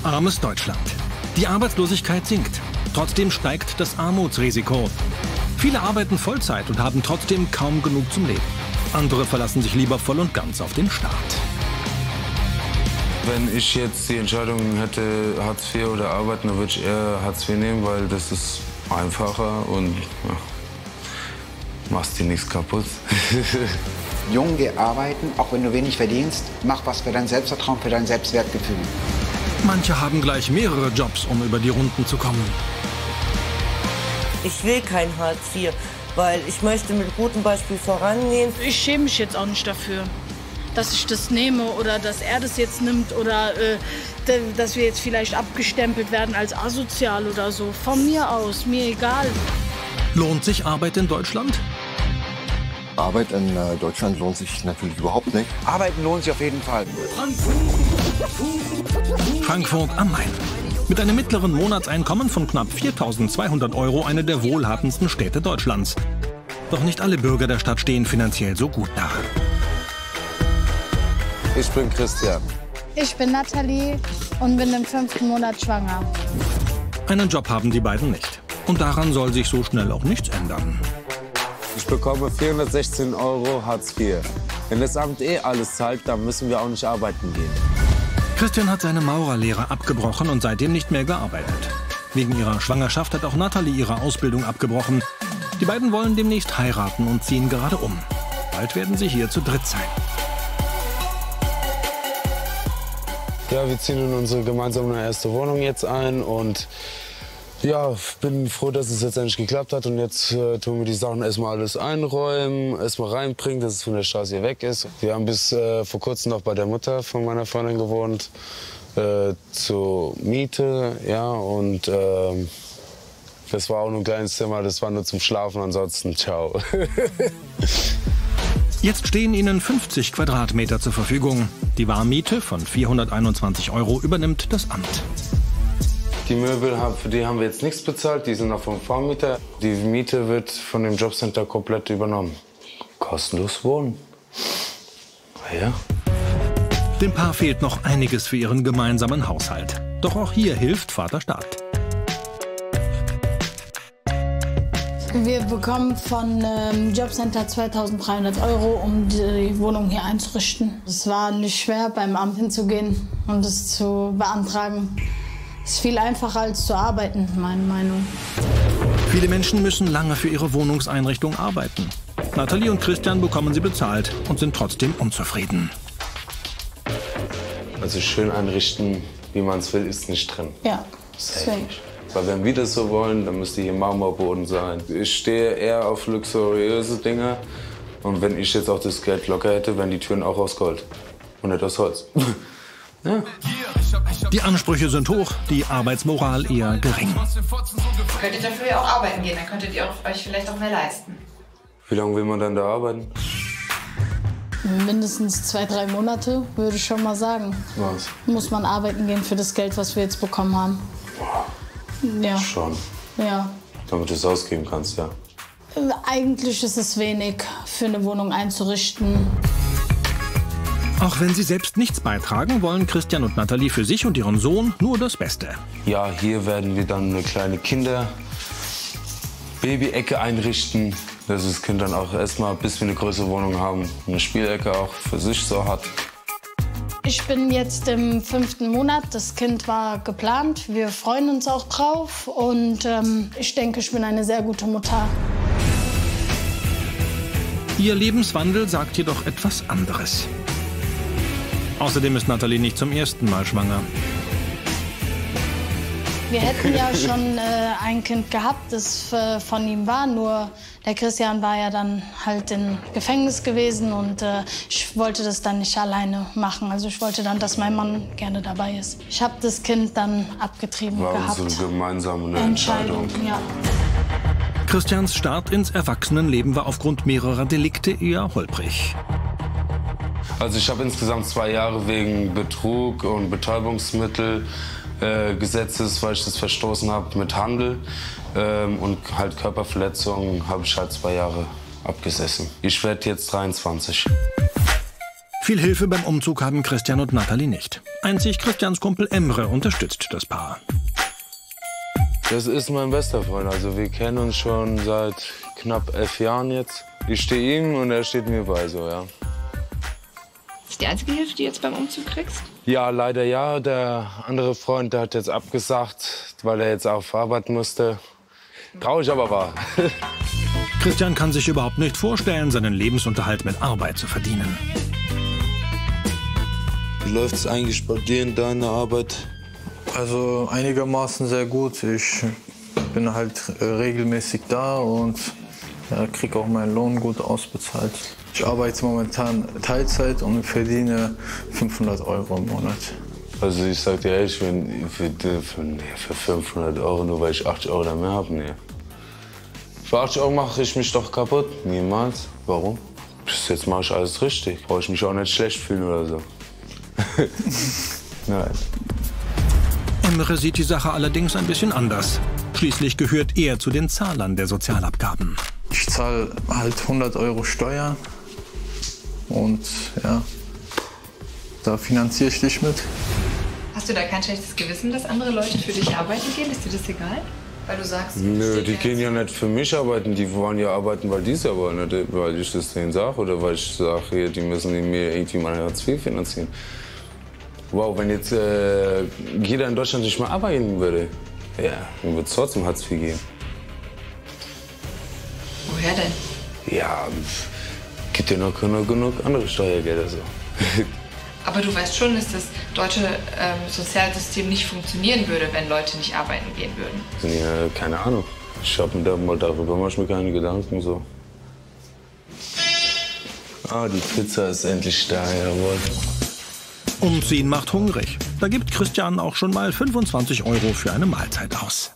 Armes Deutschland. Die Arbeitslosigkeit sinkt. Trotzdem steigt das Armutsrisiko. Viele arbeiten Vollzeit und haben trotzdem kaum genug zum Leben. Andere verlassen sich lieber voll und ganz auf den Staat. Wenn ich jetzt die Entscheidung hätte, Hartz IV oder arbeiten, dann würde ich eher Hartz IV nehmen, weil das ist einfacher und ja, machst dir nichts kaputt. Jung, geh arbeiten, auch wenn du wenig verdienst, mach was für dein Selbstvertrauen, für dein Selbstwertgefühl. Manche haben gleich mehrere Jobs, um über die Runden zu kommen. Ich will kein Hartz IV, weil ich möchte mit gutem Beispiel vorangehen. Ich schäme mich jetzt auch nicht dafür, dass ich das nehme oder dass er das jetzt nimmt oder dass wir jetzt vielleicht abgestempelt werden als asozial oder so. Von mir aus, mir egal. Lohnt sich Arbeit in Deutschland? Arbeit in Deutschland lohnt sich natürlich überhaupt nicht. Arbeiten lohnt sich auf jeden Fall. Frankfurt am Main. Mit einem mittleren Monatseinkommen von knapp 4.200 € eine der wohlhabendsten Städte Deutschlands. Doch nicht alle Bürger der Stadt stehen finanziell so gut da. Ich bin Christian. Ich bin Nathalie und bin im 5. Monat schwanger. Einen Job haben die beiden nicht. Und daran soll sich so schnell auch nichts ändern. Ich bekomme 416 € Hartz IV. Wenn das Amt alles zahlt, dann müssen wir auch nicht arbeiten gehen. Christian hat seine Maurerlehre abgebrochen und seitdem nicht mehr gearbeitet. Wegen ihrer Schwangerschaft hat auch Nathalie ihre Ausbildung abgebrochen. Die beiden wollen demnächst heiraten und ziehen gerade um. Bald werden sie hier zu dritt sein. Ja, wir ziehen in unsere gemeinsame erste Wohnung jetzt ein und ja, bin froh, dass es jetzt endlich geklappt hat. Und jetzt tun wir die Sachen erstmal alles einräumen, erstmal reinbringen, dass es von der Straße hier weg ist. Wir haben bis vor kurzem noch bei der Mutter von meiner Freundin gewohnt, zur Miete, ja, und das war auch nur ein kleines Zimmer, das war nur zum Schlafen, ansonsten ciao. Jetzt stehen ihnen 50 Quadratmeter zur Verfügung. Die Warmmiete von 421 € übernimmt das Amt. Die Möbel, für die haben wir jetzt nichts bezahlt, die sind noch vom Vormieter. Die Miete wird von dem Jobcenter komplett übernommen. Kostenlos wohnen. Ja. Dem Paar fehlt noch einiges für ihren gemeinsamen Haushalt. Doch auch hier hilft Vater Staat. Wir bekommen von Jobcenter 2.300 €, um die Wohnung hier einzurichten. Es war nicht schwer, beim Amt hinzugehen und es zu beantragen. Es ist viel einfacher als zu arbeiten, meine Meinung. Viele Menschen müssen lange für ihre Wohnungseinrichtung arbeiten. Nathalie und Christian bekommen sie bezahlt und sind trotzdem unzufrieden. Also schön einrichten, wie man es will, ist nicht drin. Ja, deswegen. Weil wenn wir das so wollen, dann müsste hier Marmorboden sein. Ich stehe eher auf luxuriöse Dinge. Und wenn ich jetzt auch das Geld locker hätte, wären die Türen auch aus Gold und nicht aus Holz. Ja. Die Ansprüche sind hoch, die Arbeitsmoral eher gering. Könntet dafür ja auch arbeiten gehen, dann könntet ihr euch vielleicht auch mehr leisten. Wie lange will man dann da arbeiten? Mindestens 2-3 Monate, würde ich schon mal sagen. Was? Muss man arbeiten gehen für das Geld, was wir jetzt bekommen haben. Boah. Ja. Schon. Ja. Damit du es ausgeben kannst, ja. Eigentlich ist es wenig, für eine Wohnung einzurichten. Auch wenn sie selbst nichts beitragen, wollen Christian und Nathalie für sich und ihren Sohn nur das Beste. Ja, hier werden wir dann eine kleine Baby-Ecke einrichten, dass das Kind dann auch erstmal, bis wir eine größere Wohnung haben, eine Spielecke auch für sich so hat. Ich bin jetzt im 5. Monat, das Kind war geplant. Wir freuen uns auch drauf und ich denke, ich bin eine sehr gute Mutter. Ihr Lebenswandel sagt jedoch etwas anderes. Außerdem ist Nathalie nicht zum ersten Mal schwanger. Wir hätten ja schon ein Kind gehabt, das von ihm war, nur der Christian war ja dann halt im Gefängnis gewesen und ich wollte das dann nicht alleine machen. Also ich wollte dann, dass mein Mann gerne dabei ist. Ich habe das Kind dann abgetrieben gehabt. War unsere gemeinsame Entscheidung. Ja. Christians Start ins Erwachsenenleben war aufgrund mehrerer Delikte eher holprig. Also ich habe insgesamt 2 Jahre wegen Betrug und Betäubungsmittelgesetzes, weil ich das verstoßen habe mit Handel und halt Körperverletzungen, habe ich halt 2 Jahre abgesessen. Ich werde jetzt 23. Viel Hilfe beim Umzug haben Christian und Nathalie nicht. Einzig Christians Kumpel Emre unterstützt das Paar. Das ist mein bester Freund. Also wir kennen uns schon seit knapp 11 Jahren jetzt. Ich stehe ihm und er steht mir bei, so, ja. Ist die einzige Hilfe, die du jetzt beim Umzug kriegst? Ja, leider ja. Der andere Freund, der hat jetzt abgesagt, weil er jetzt auf Arbeit musste. Traurig, aber wahr. Christian kann sich überhaupt nicht vorstellen, seinen Lebensunterhalt mit Arbeit zu verdienen. Wie läuft es eigentlich bei dir in deiner Arbeit? Also einigermaßen sehr gut. Ich bin halt regelmäßig da und ja, kriege auch meinen Lohn gut ausbezahlt. Ich arbeite momentan Teilzeit und verdiene 500 € im Monat. Also ich sag dir ehrlich, für 500 € nur weil ich 80 € mehr habe, nee. Für 80 € mache ich mich doch kaputt. Niemals. Warum? Bis jetzt mache ich alles richtig. Brauche ich mich auch nicht schlecht fühlen oder so. Nein. Emre sieht die Sache allerdings ein bisschen anders. Schließlich gehört er zu den Zahlern der Sozialabgaben. Ich zahle halt 100 € Steuern und ja, da finanziere ich dich mit. Hast du da kein schlechtes Gewissen, dass andere Leute für dich arbeiten gehen? Ist dir das egal? Weil du sagst... Nö, die gehen ja nicht für mich arbeiten. Die wollen ja arbeiten, weil die es ja wollen. Nicht weil ich das denen sage oder weil ich sage, die müssen mir irgendwie mein Hartz IV finanzieren. Wow, wenn jetzt jeder in Deutschland nicht mal arbeiten würde, ja, dann würde es trotzdem Hartz IV geben. Woher denn? Ja, gibt ja noch genug andere Steuergelder so. Aber du weißt schon, dass das deutsche Sozialsystem nicht funktionieren würde, wenn Leute nicht arbeiten gehen würden. Ja, keine Ahnung. Ich habe mir darüber manchmal keine Gedanken so. Ah, die Pizza ist endlich da, jawohl. Umziehen macht hungrig. Da gibt Christian auch schon mal 25 € für eine Mahlzeit aus.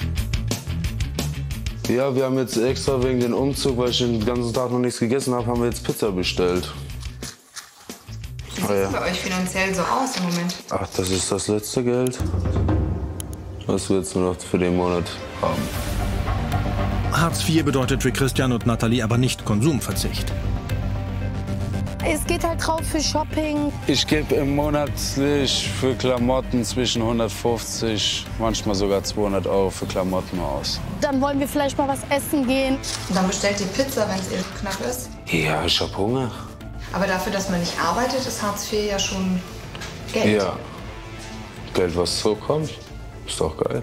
Ja, wir haben jetzt extra wegen dem Umzug, weil ich den ganzen Tag noch nichts gegessen habe, haben wir jetzt Pizza bestellt. Wie sieht es bei euch finanziell so aus im Moment? Ach, das ist das letzte Geld, was wir jetzt nur noch für den Monat haben. Hartz IV bedeutet für Christian und Nathalie aber nicht Konsumverzicht. Es geht halt drauf für Shopping. Ich gebe im monatlich für Klamotten zwischen 150, manchmal sogar 200 € für Klamotten aus. Dann wollen wir vielleicht mal was essen gehen. Und dann bestellt ihr Pizza, wenn es knapp ist? Ja, ich hab Hunger. Aber dafür, dass man nicht arbeitet, ist Hartz IV ja schon Geld. Ja, Geld, was so kommt, ist doch geil.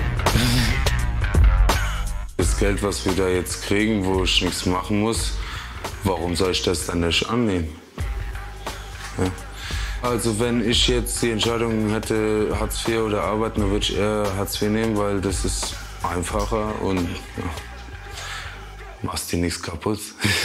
Das Geld, was wir da jetzt kriegen, wo ich nichts machen muss, warum soll ich das dann nicht annehmen? Ja. Also wenn ich jetzt die Entscheidung hätte, Hartz IV oder arbeiten, dann würde ich eher Hartz IV nehmen, weil das ist einfacher und ja, machst dir nichts kaputt.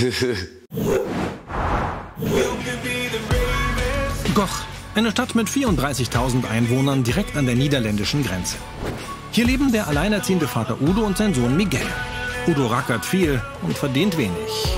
Goch, eine Stadt mit 34.000 Einwohnern direkt an der niederländischen Grenze. Hier leben der alleinerziehende Vater Udo und sein Sohn Miguel. Udo rackert viel und verdient wenig.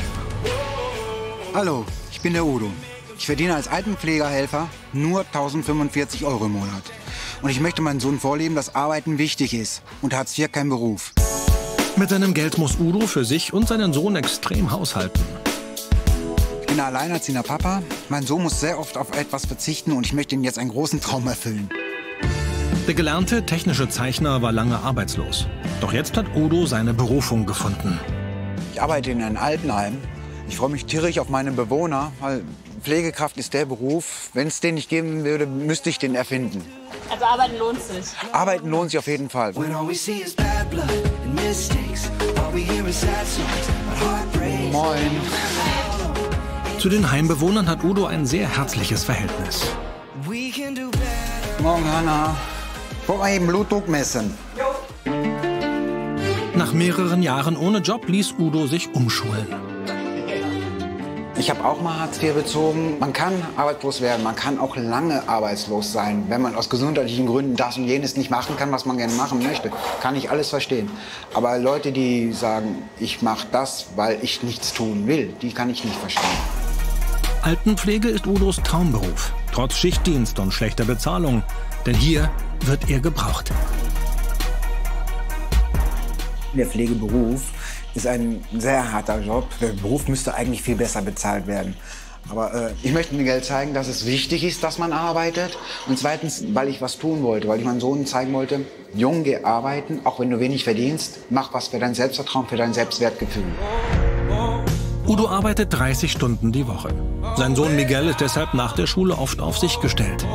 Hallo, ich bin der Udo. Ich verdiene als Altenpflegerhelfer nur 1.045 € im Monat. Und ich möchte meinem Sohn vorleben, dass Arbeiten wichtig ist und Hartz IV kein Beruf. Mit seinem Geld muss Udo für sich und seinen Sohn extrem haushalten. Ich bin ein alleinerziehender Papa. Mein Sohn muss sehr oft auf etwas verzichten und ich möchte ihm jetzt einen großen Traum erfüllen. Der gelernte technische Zeichner war lange arbeitslos. Doch jetzt hat Udo seine Berufung gefunden. Ich arbeite in einem Altenheim. Ich freue mich tierisch auf meine Bewohner, weil Pflegekraft ist der Beruf. Wenn es den nicht geben würde, müsste ich den erfinden. Also arbeiten lohnt sich. Arbeiten lohnt sich auf jeden Fall. Moin. Zu den Heimbewohnern hat Udo ein sehr herzliches Verhältnis. Morgen, Hanna. Wollen wir eben Blutdruck messen? Nach mehreren Jahren ohne Job ließ Udo sich umschulen. Ich habe auch mal Hartz IV bezogen. Man kann arbeitslos werden, man kann auch lange arbeitslos sein, wenn man aus gesundheitlichen Gründen das und jenes nicht machen kann, was man gerne machen möchte. Kann ich alles verstehen. Aber Leute, die sagen, ich mache das, weil ich nichts tun will, die kann ich nicht verstehen. Altenpflege ist Udos Traumberuf, trotz Schichtdienst und schlechter Bezahlung. Denn hier wird er gebraucht. Der Pflegeberuf ist ein sehr harter Job. Der Beruf müsste eigentlich viel besser bezahlt werden. Aber ich möchte Miguel zeigen, dass es wichtig ist, dass man arbeitet. Und zweitens, weil ich was tun wollte, weil ich meinem Sohn zeigen wollte, Jung, geh arbeiten, auch wenn du wenig verdienst, mach was für dein Selbstvertrauen, für dein Selbstwertgefühl. Udo arbeitet 30 Stunden die Woche. Sein Sohn Miguel ist deshalb nach der Schule oft auf sich gestellt.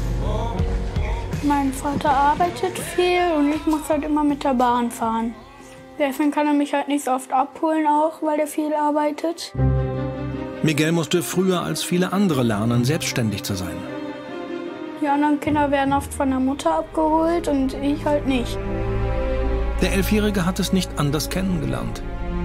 Mein Vater arbeitet viel und ich muss halt immer mit der Bahn fahren. Deswegen kann er mich halt nicht so oft abholen, auch weil er viel arbeitet. Miguel musste früher als viele andere lernen, selbstständig zu sein. Die anderen Kinder werden oft von der Mutter abgeholt und ich halt nicht. Der 11-Jährige hat es nicht anders kennengelernt.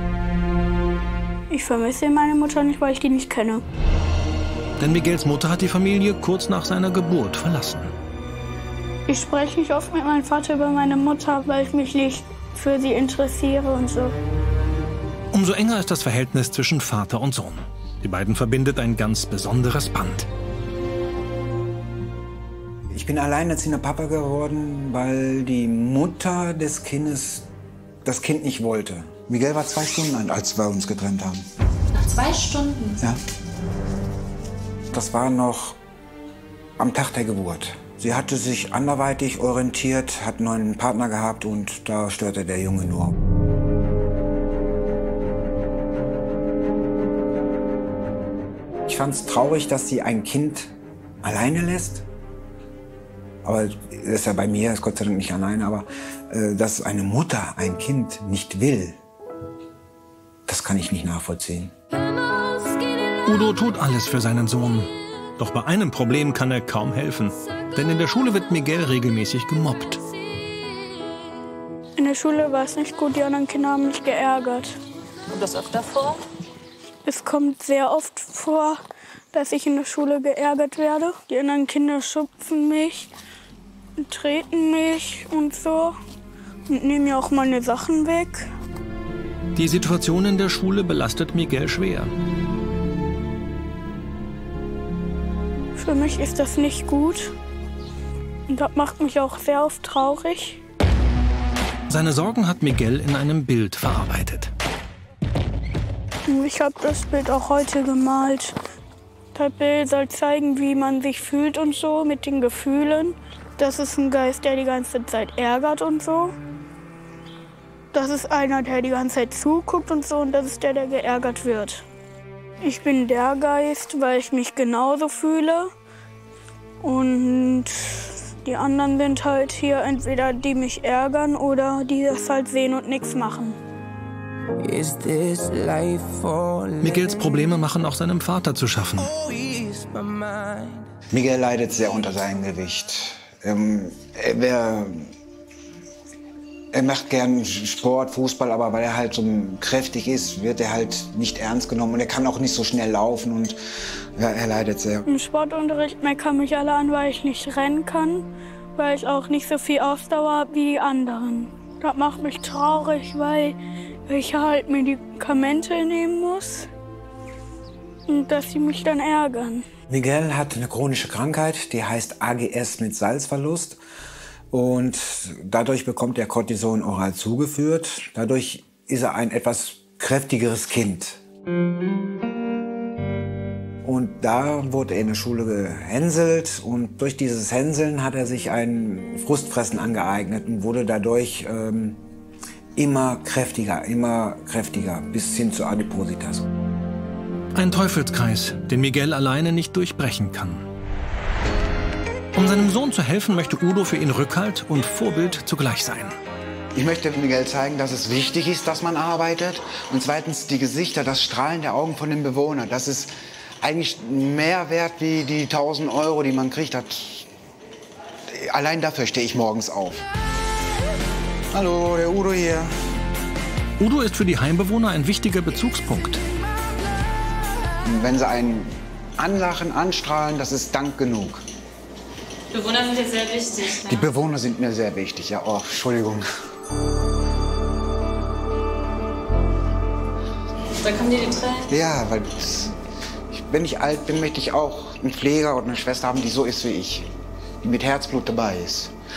Ich vermisse meine Mutter nicht, weil ich die nicht kenne. Denn Miguels Mutter hat die Familie kurz nach seiner Geburt verlassen. Ich spreche nicht oft mit meinem Vater über meine Mutter, weil ich mich nicht für sie interessiere und so. Umso enger ist das Verhältnis zwischen Vater und Sohn. Die beiden verbindet ein ganz besonderes Band. Ich bin alleinerziehender Papa geworden, weil die Mutter des Kindes das Kind nicht wollte. Miguel war 2 Stunden alt, als wir uns getrennt haben. Nach 2 Stunden? Ja. Das war noch am Tag der Geburt. Sie hatte sich anderweitig orientiert, hat einen neuen Partner gehabt und da störte der Junge nur. Ich fand es traurig, dass sie ein Kind alleine lässt. Aber das ist ja bei mir, ist Gott sei Dank nicht alleine, aber dass eine Mutter ein Kind nicht will, das kann ich nicht nachvollziehen. Udo tut alles für seinen Sohn. Doch bei einem Problem kann er kaum helfen. Denn in der Schule wird Miguel regelmäßig gemobbt. In der Schule war es nicht gut, die anderen Kinder haben mich geärgert. Kommt das öfter vor? Es kommt sehr oft vor, dass ich in der Schule geärgert werde. Die anderen Kinder schubsen mich, treten mich und so und nehmen mir auch meine Sachen weg. Die Situation in der Schule belastet Miguel schwer. Für mich ist das nicht gut und das macht mich auch sehr oft traurig. Seine Sorgen hat Miguel in einem Bild verarbeitet. Ich habe das Bild auch heute gemalt. Das Bild soll zeigen, wie man sich fühlt und so, mit den Gefühlen. Das ist ein Geist, der die ganze Zeit ärgert und so. Das ist einer, der die ganze Zeit zuguckt und so. Und das ist der, der geärgert wird. Ich bin der Geist, weil ich mich genauso fühle. Und die anderen sind halt hier entweder die mich ärgern oder die das halt sehen und nichts machen. Miguels Probleme machen auch seinem Vater zu schaffen. Miguel leidet sehr unter seinem Gewicht. Er macht gern Sport, Fußball, aber weil er halt so kräftig ist, wird er halt nicht ernst genommen und er kann auch nicht so schnell laufen und ja, er leidet sehr. Im Sportunterricht meckern mich alle an, weil ich nicht rennen kann, weil ich auch nicht so viel Ausdauer habe wie die anderen. Das macht mich traurig, weil ich halt Medikamente nehmen muss und dass sie mich dann ärgern. Miguel hat eine chronische Krankheit, die heißt AGS mit Salzverlust. Und dadurch bekommt er Cortison oral zugeführt. Dadurch ist er ein etwas kräftigeres Kind. Und da wurde er in der Schule gehänselt. Und durch dieses Hänseln hat er sich ein Frustfressen angeeignet und wurde dadurch immer kräftiger, bis hin zu Adipositas. Ein Teufelskreis, den Miguel alleine nicht durchbrechen kann. Um seinem Sohn zu helfen, möchte Udo für ihn Rückhalt und Vorbild zugleich sein. Ich möchte Miguel zeigen, dass es wichtig ist, dass man arbeitet. Und zweitens die Gesichter, das Strahlen der Augen von den Bewohnern. Das ist eigentlich mehr wert wie die 1000 Euro, die man kriegt. Allein dafür stehe ich morgens auf. Hallo, der Udo hier. Udo ist für die Heimbewohner ein wichtiger Bezugspunkt. Wenn sie einen anlachen, anstrahlen, das ist Dank genug. Bewohner sind dir sehr wichtig, ne? Die Bewohner sind mir sehr wichtig, ja. Oh, Entschuldigung. Da kommen dir die Tränen? Ja, weil wenn ich alt bin, möchte ich auch einen Pfleger oder eine Schwester haben, die so ist wie ich. Die mit Herzblut dabei ist.